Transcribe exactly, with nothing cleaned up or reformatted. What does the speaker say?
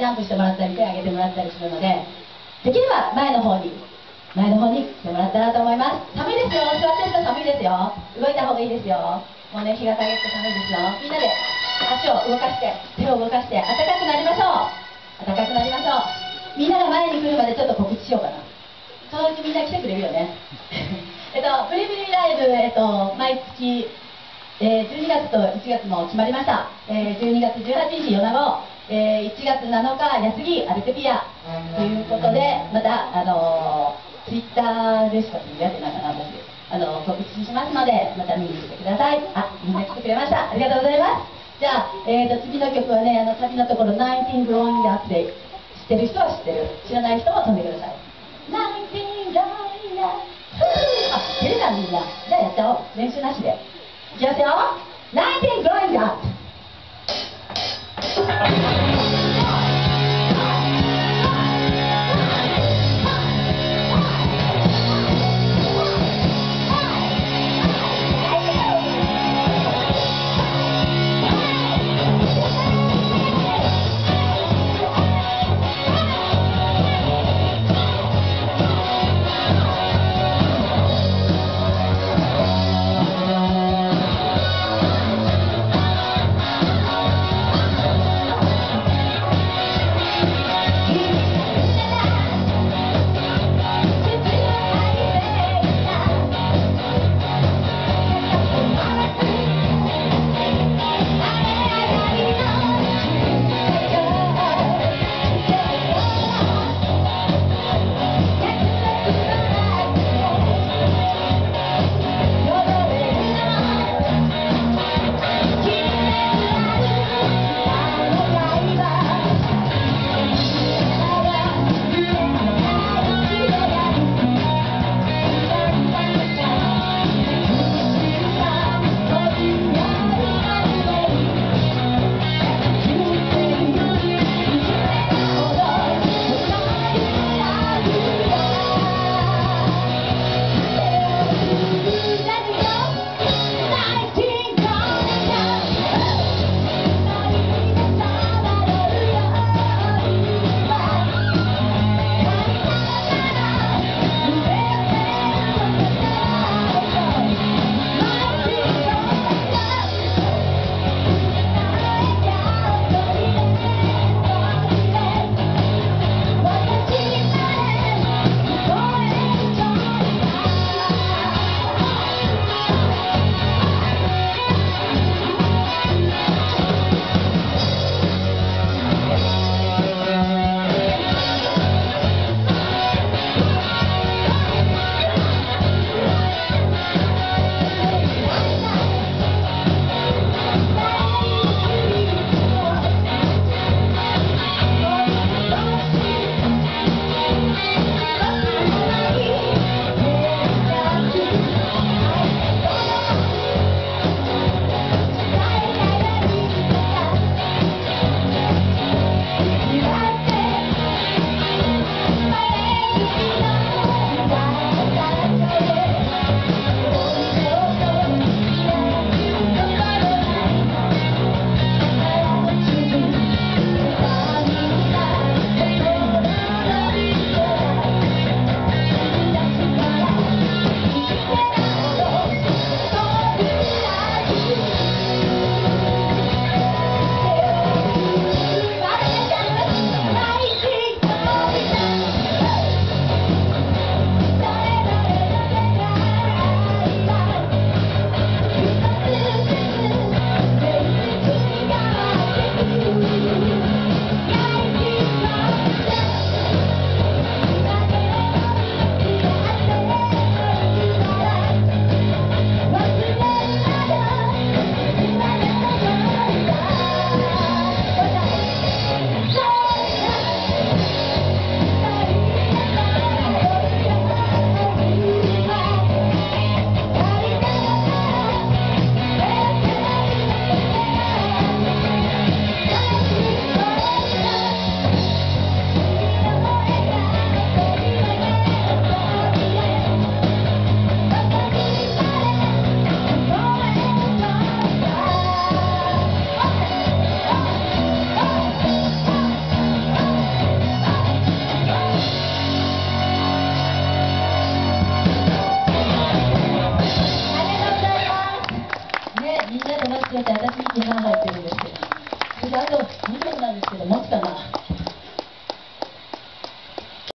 ジャンプしてもらったり手を挙げてもらったりするので、できれば前の方に前の方に来てもらったらと思います。寒いですよ。座ってると寒いですよ。動いた方がいいですよ。もうね、日が陰って寒いですよ。みんなで足を動かして手を動かして暖かくなりましょう。暖かくなりましょう。みんなが前に来るまでちょっと告知しようかな。そのうちみんな来てくれるよね。えっと、プリプリライブ、えっと、毎月、えー、じゅうにがつといちがつも決まりました。えー、じゅうにがつじゅうはちにち、米子、えー、いちがつなのか、安来、アルテピアということで、また、あのー、ツイッターでしかつぶやいてないかな、私。あのー、告知しますので、また見に来てください。あ、みんな来てくれました。ありがとうございます。じゃあ、えーと、次の曲はね、あの、サビのところ、ナインティーン Growing Up で、知ってる人は知ってる。知らない人も飛んでください。ナインティーン Growing Up。あ、照れたみんな。じゃあやっちゃおう。練習なしで。いきますよ。ナインティーン Growing Up。 そしてあとに曲なんですけど、持つかな。